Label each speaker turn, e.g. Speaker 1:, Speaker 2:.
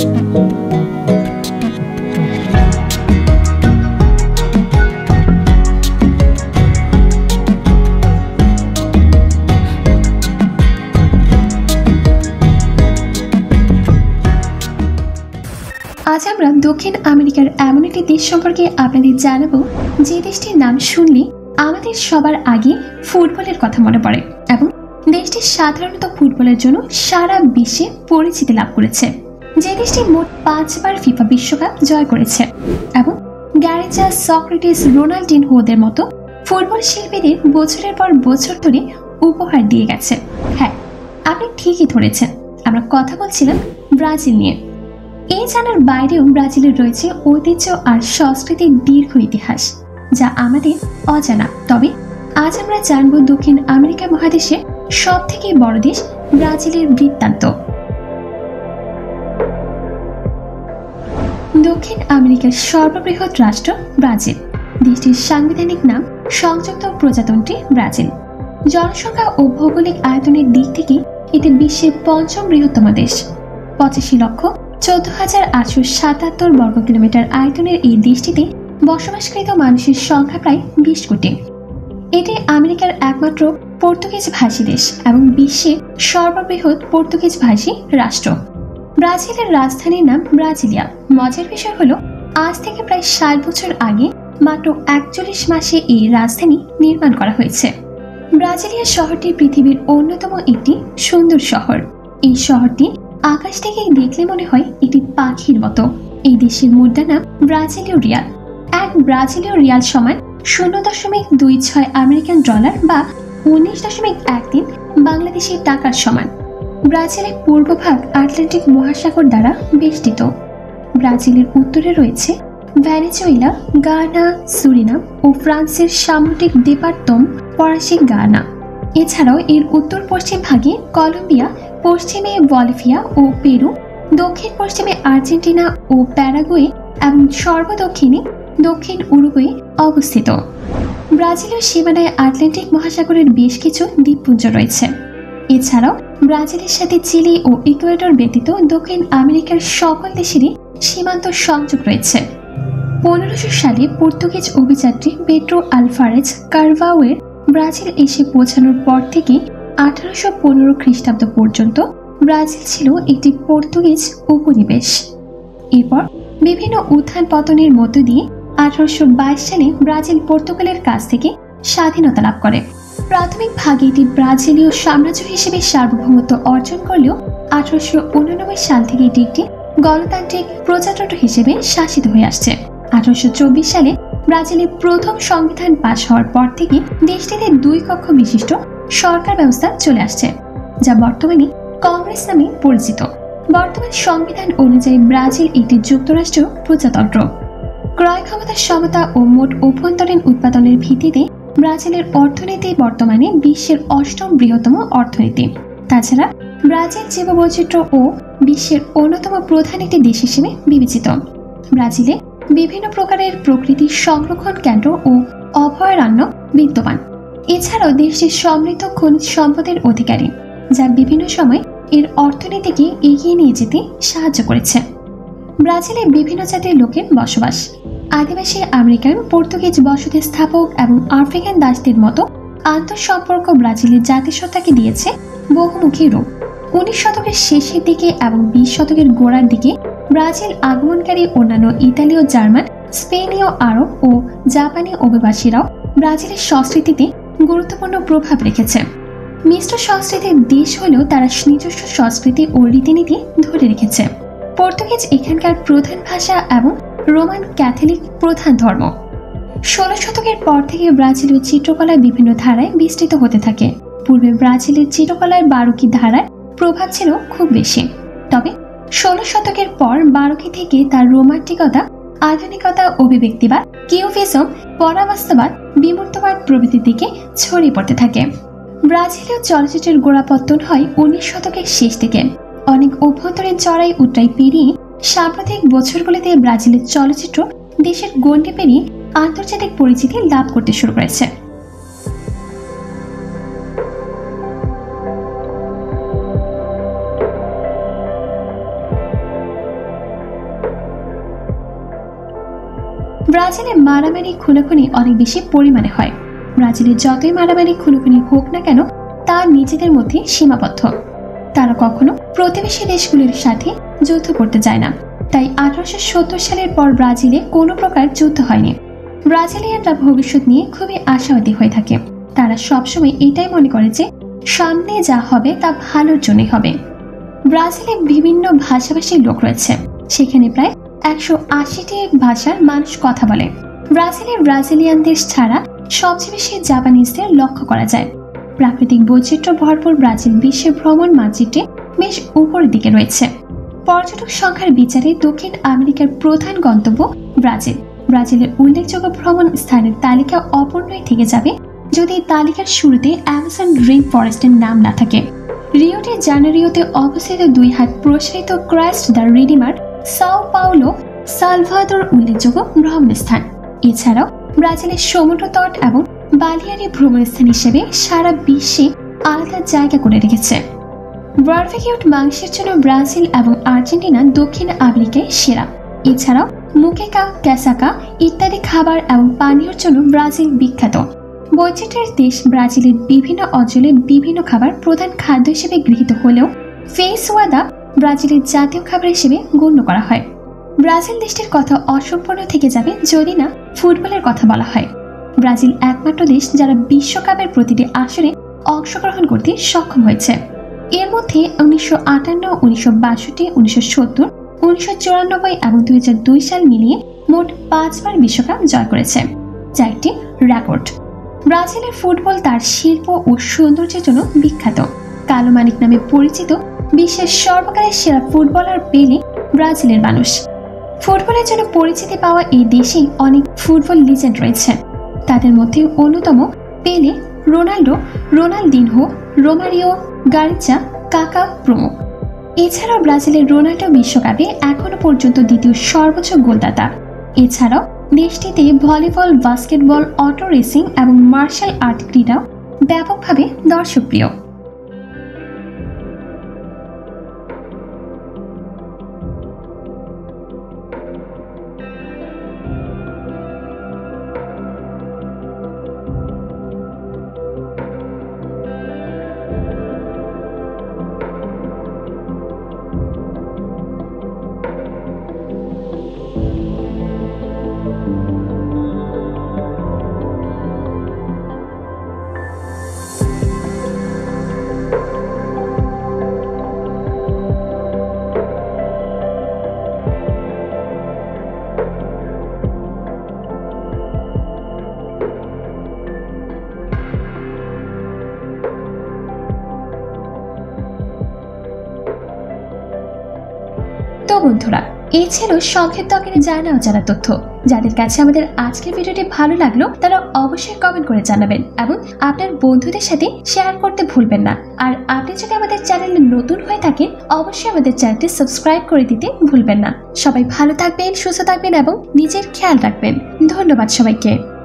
Speaker 1: আজ আমরা দক্ষিণ আমেরিকার এমন একটি দেশ সম্পর্কে আপনাদের জানাবো যে দেশটির নাম শুনলে আমাদের সবার আগে ফুটবলের কথা মনে পড়ে এবং দেশটি সাধারণত ফুটবলের জন্য সারা বিশ্বে পরিচিতি লাভ করেছে। যে দেশটি মোট 5 বার ফিফা বিশ্বকাপ জয় করেছে এবং গ্যারেজা, সক্রেটিস, রোনাল্ডিনহোদের মতো ফুটবল শিল্পীদের বছরের পর বছর ধরে উপহার দিয়ে গেছে। হ্যাঁ, আপনি ঠিকই ধরেছেন, আমরা কথা বলছিলাম ব্রাজিল নিয়ে। এই জানার বাইরেও ব্রাজিলের রয়েছে ঐতিহ্য আর সংস্কৃতির দীর্ঘ ইতিহাস যা আমাদের অজানা। তবে আজ আমরা জানব দক্ষিণ আমেরিকা মহাদেশের সব থেকে বড় দেশ ব্রাজিলের বৃত্তান্ত। দক্ষিণ আমেরিকার সর্ববৃহৎ রাষ্ট্র ব্রাজিল। দেশটির সাংবিধানিক নাম সংযুক্ত প্রজাতন্ত্রী ব্রাজিল। জনসংখ্যা ও ভৌগোলিক আয়তনের দিক থেকে এটি বিশ্বের ৫ম বৃহত্তম দেশ। ৮৫,১৪,৮৭৭ বর্গ কিলোমিটার আয়তনের এই দেশটিতে বসবাসকৃত মানুষের সংখ্যা প্রায় ২০ কোটি। এটি আমেরিকার একমাত্র পর্তুগিজ ভাষী দেশ এবং বিশ্বের সর্ববৃহৎ পর্তুগিজ ভাষী রাষ্ট্র। ব্রাজিলের রাজধানীর নাম ব্রাজিলিয়া। মজার বিষয় হলো, আজ থেকে প্রায় ৬০ বছর আগে মাত্র ৪১ মাসে এই রাজধানী নির্মাণ করা হয়েছে। ব্রাজিলিয়া শহরটি পৃথিবীর অন্যতম একটি সুন্দর শহর। এই শহরটি আকাশ থেকে দেখলে মনে হয় এটি পাখির মতো। এই দেশের মুদ্রা নাম ব্রাজিলীয় রিয়াল। এক ব্রাজিলীয় রিয়াল সমান ০.২৬ আমেরিকান ডলার বা ১৯.১৩ বাংলাদেশি টাকার সমান। ব্রাজিলের পূর্বভাগ আটলান্টিক মহাসাগর দ্বারা বেষ্টিত। ব্রাজিলের উত্তরে রয়েছে ভেনেজুয়েলা, গায়ানা, সুরিনাম ও ফ্রান্সের সামুদ্রিক দ্বীপান্তর ফরাসি গায়ানা। এছাড়াও এর উত্তর পশ্চিম ভাগে কলম্বিয়া, পশ্চিমে বলিভিয়া ও পেরু, দক্ষিণ পশ্চিমে আর্জেন্টিনা ও প্যারাগুয়ে এবং সর্বদক্ষিণে দক্ষিণ উরুগুয়ে অবস্থিত। ব্রাজিলের সীমানায় আটলান্টিক মহাসাগরের বেশ কিছু দ্বীপপুঞ্জ রয়েছে। এছাড়াও ব্রাজিলের সাথে চিলি ও ইকুয়েডর ব্যতীত দক্ষিণ আমেরিকার সকল দেশেরই সীমান্ত সংযোগ রয়েছে। ১৫০০ সালে পর্তুগিজ অভিযাত্রী পেড্রো আলভারেজ কারভাওয়ের ব্রাজিল এসে পৌঁছানোর পর থেকে ১৮১৫ খ্রিস্টাব্দ পর্যন্ত ব্রাজিল ছিল একটি পর্তুগিজ উপনিবেশ। এরপর বিভিন্ন উত্থান পতনের মধ্য দিয়ে ১৮২২ সালে ব্রাজিল পর্তুগালের কাছ থেকে স্বাধীনতা লাভ করে। প্রাথমিক ভাগে এটি ব্রাজিলীয় সাম্রাজ্য হিসেবে সার্বভৌমত্ব অর্জন করলেও ১৮৮৯ সাল থেকে এটি একটি গণতান্ত্রিক প্রজাতন্ত্র হিসেবে শাসিত হয়ে আসছে। ১৮২৪ সালে ব্রাজিলের প্রথম সংবিধান পাশ হওয়ার পর থেকে দেশটিতে ২ কক্ষ বিশিষ্ট সরকার ব্যবস্থা চলে আসছে, যা বর্তমানে কংগ্রেস নামে পরিচিত। বর্তমান সংবিধান অনুযায়ী ব্রাজিল একটি যুক্তরাষ্ট্র প্রজাতন্ত্র। ক্রয় ক্ষমতার সমতা ও মোট অভ্যন্তরীণ উৎপাদনের ভিত্তিতে ব্রাজিলের অর্থনীতি বর্তমানে বিশ্বের ৮ম বৃহত্তম অর্থনীতি। তাছাড়া ব্রাজিল জীববৈচিত্র্য ও বিশ্বের অন্যতম প্রধান একটি দেশ হিসেবে বিবেচিত। ব্রাজিলে বিভিন্ন প্রকারের প্রকৃতির সংরক্ষণ কেন্দ্র ও অভয়ারণ্য বিদ্যমান। এছাড়াও দেশটি সমৃদ্ধ খনিজ সম্পদের অধিকারী, যা বিভিন্ন সময় এর অর্থনীতিকে এগিয়ে নিয়ে যেতে সাহায্য করেছে। ব্রাজিলে বিভিন্ন জাতির লোকের বসবাস। আদিবাসী আমেরিকান, পর্তুগিজ বসতি স্থাপক এবং আফ্রিকান দাসদের মতো আন্তঃসম্পর্ক ব্রাজিলের জাতিসত্তাকে দিয়েছে বহুমুখী রূপ। ১৯ শতকের শেষের দিকে এবং ২০ শতকের গোড়ার দিকে ব্রাজিল আগমনকারী অন্যান্য ইতালীয়, জার্মান, স্পেনীয়, আরব ও জাপানি অভিবাসীরাও ব্রাজিলের সংস্কৃতিতে গুরুত্বপূর্ণ প্রভাব রেখেছে। মিশ্র সংস্কৃতির দেশ হলেও তারা নিজস্ব সংস্কৃতি ও রীতিনীতি ধরে রেখেছে। পর্তুগিজ এখানকার প্রধান ভাষা এবং রোমান ক্যাথলিক প্রধান ধর্ম। ১৬ শতকের পর থেকে ব্রাজিলীয় চিত্রকলা বিভিন্ন ধারায় বিস্তৃত হতে থাকে। পূর্বে ব্রাজিলের চিত্রকলার বারোকি ধারার প্রভাব ছিল খুব বেশি, তবে ১৬ শতকের পর বারোকি থেকে তার রোমান্টিকতা, আধুনিকতা, অভিব্যক্তিবাদ, কিউবিজম, পরাবাস্তবাদ, বিমূর্তবাদ প্রভৃতির দিকে ছড়িয়ে পড়তে থাকে। ব্রাজিলীয় চলচ্চিত্রের গোড়াপত্তন হয় ১৯ শতকের শেষ দিকে। অনেক অভ্যন্তরীণ চড়াই উতরাই পেরিয়ে সাম্প্রতিক বছরগুলিতে ব্রাজিলের চলচ্চিত্র দেশের গণ্ডি পেরিয়ে আন্তর্জাতিক পরিচিতি লাভ করতে শুরু করেছে। ব্রাজিলে মারামারি খুনোখুনি অনেক বেশি পরিমাণে হয়। ব্রাজিলে যতই মারামারি খুনোখুনি হোক না কেন তা নিজেদের মধ্যে সীমাবদ্ধ। তারা কখনো প্রতিবেশী দেশগুলির সাথে যুদ্ধ করতে যায় না। তাই 1870 সালের পর ব্রাজিলে কোনো প্রকার যুদ্ধ হয়নি। ব্রাজিলিয়ানরা ভবিষ্যৎ নিয়ে খুবই আশাবাদী হয়ে থাকে। তারা সবসময় এটাই মনে করে যে সামনে যা হবে তা ভালোর জন্যই হবে। ব্রাজিলে বিভিন্ন ভাষাভাষীর লোক রয়েছে। সেখানে প্রায় 180টি ভাষার মানুষ কথা বলে। ব্রাজিলিয়ানদের ছাড়া সবচেয়ে বেশি জাপানিজদের লক্ষ্য করা যায়। প্রাকৃতিক বৈচিত্র্য ভরপুর ব্রাজিল বিশ্বের ভ্রমণ মানচিত্রে বেশ উপরের দিকে রয়েছে। পর্যটক সংখ্যার বিচারে দক্ষিণ আমেরিকার প্রধান গন্তব্য ব্রাজিল। ব্রাজিলের উল্লেখযোগ্য ভ্রমণ স্থানের তালিকা অপূর্ণই থেকে যাবে যদি তালিকার শুরুতে অ্যামাজন রেইন ফরেস্টের নাম না থাকে। রিও ডি জানেরিওতে অবস্থিত 2 হাত প্রসারিত Christ the Redeemer Sao Paulo Salvador উল্লেখযোগ্য ভ্রমণ স্থান। এছাড়াও ব্রাজিলের সমুদ্র তট এবং বালিয়ারি ভ্রমণ স্থান হিসেবে সারা বিশ্বে আলাদা জায়গা করে রেখেছে। বারবিকিউড মাংসের জন্য ব্রাজিল এবং আর্জেন্টিনা দক্ষিণ আমেরিকায় সেরা। এছাড়াও মুকেকা, ক্যাসাকা ইত্যাদি খাবার এবং পানীয়র জন্য ব্রাজিল বিখ্যাত। বৈচিত্র্যের দেশ ব্রাজিলের বিভিন্ন অঞ্চলে বিভিন্ন খাবার প্রধান খাদ্য হিসেবে গৃহীত হলেও ফেইজোয়াদা ব্রাজিলের জাতীয় খাবার হিসেবে গণ্য করা হয়। ব্রাজিল দেশটির কথা অসম্পূর্ণ থেকে যাবে যদি না ফুটবলের কথা বলা হয়। ব্রাজিল একমাত্র দেশ যারা বিশ্বকাপের প্রতিটি আসরে অংশগ্রহণ করতে সক্ষম হয়েছে। এর মধ্যে 1958, 1962, 1970, 1994 এবং 2002 সাল মিলিয়ে মোট 5 বার বিশ্বকাপ জয় করেছে, যা একটি রেকর্ড। ব্রাজিলের ফুটবল তার শিল্প ও সৌন্দর্যের জন্য বিখ্যাত। কালো মানিক নামে পরিচিত বিশ্বের সর্বকালের সেরা ফুটবলার পেলে ব্রাজিলের মানুষ। ফুটবলের জন্য পরিচিতি পাওয়া এই দেশে অনেক ফুটবল লিজেন্ড রয়েছে। তাদের মধ্যে অন্যতম পেলে, রোনাল্ডো, রোনালদিনহো, রোমারিও, গারিচা, কাকা প্রমুখ। এছাড়াও ব্রাজিলের রোনাল্ডো বিশ্বকাপে এখনো পর্যন্ত দ্বিতীয় সর্বোচ্চ গোলদাতা। এছাড়াও দেশটিতে ভলিবল, বাস্কেটবল, অটো রেসিং এবং মার্শাল আর্ট ক্রীড়াও ব্যাপকভাবে দর্শকপ্রিয়। তো বন্ধুরা, এই ছিল সংক্ষিপ্ত আকারে জানা অজানা তথ্য। যাদের কাছে আমাদের আজকের ভিডিওটি ভালো লাগলো তারা অবশ্যই কমেন্ট করে জানাবেন এবং আপনার বন্ধুদের সাথে শেয়ার করতে ভুলবেন না। আর আপনি যদি আমাদের চ্যানেলে নতুন হয়ে থাকেন অবশ্যই আমাদের চ্যানেলটি সাবস্ক্রাইব করে দিতে ভুলবেন না। সবাই ভালো থাকবেন, সুস্থ থাকবেন এবং নিজের খেয়াল রাখবেন। ধন্যবাদ সবাইকে।